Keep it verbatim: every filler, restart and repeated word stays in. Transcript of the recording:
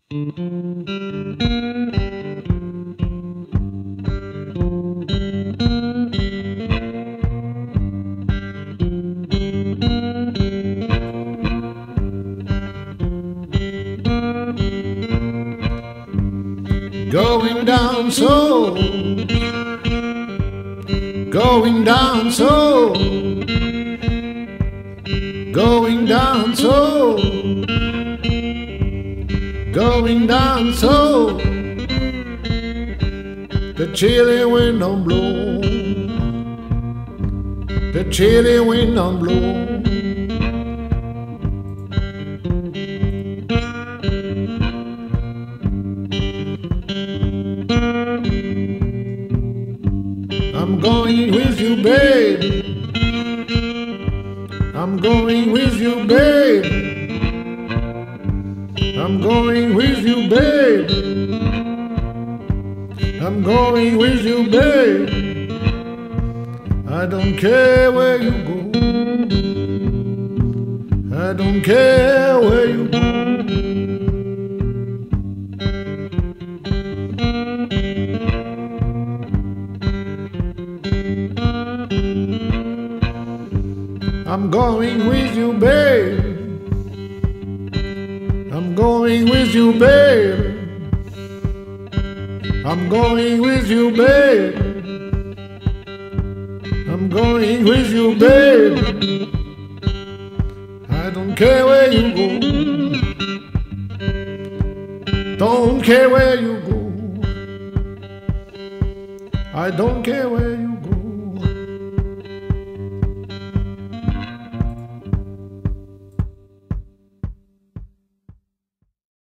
Going down so, going down so, going down so, going down so. The chilly wind don't blow, the chilly wind don't blow. I'm going with you, babe. I'm going with you, babe. I'm going with you, babe. I'm going with you, babe. I don't care where you go. I don't care where you go. I'm going with you, babe. I'm going with you, babe. I'm going with you, babe. I'm going with you, babe. I don't care where you go. Don't care where you go. I don't care where you go.